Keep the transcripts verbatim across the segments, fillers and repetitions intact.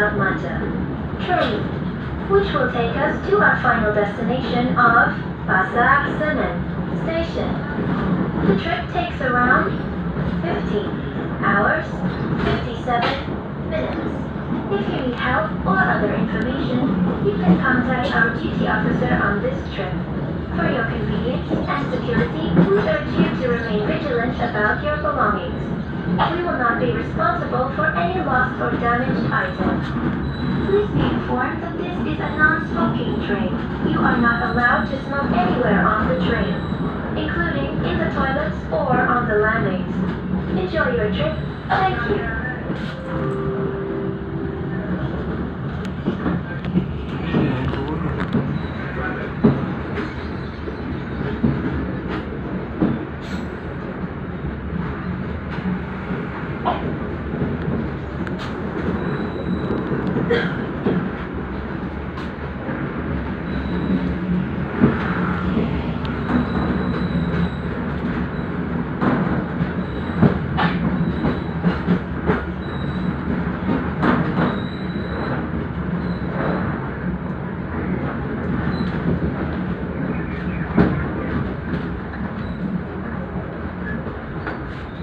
about Mata train, which will take us to our final destination of Pasar Senen Station. The trip takes around fifteen hours, fifty-seven minutes. If you need help or other information, you can contact our duty officer on this trip. For your convenience and security, we urge you to remain vigilant about your belongings. We will not be responsible for any lost or damaged items. Please be informed that this is a non-smoking train. You are not allowed to smoke anywhere on the train, including in the toilets or on the landings. Enjoy your trip. Thank you.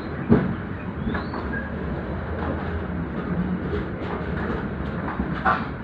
Ah.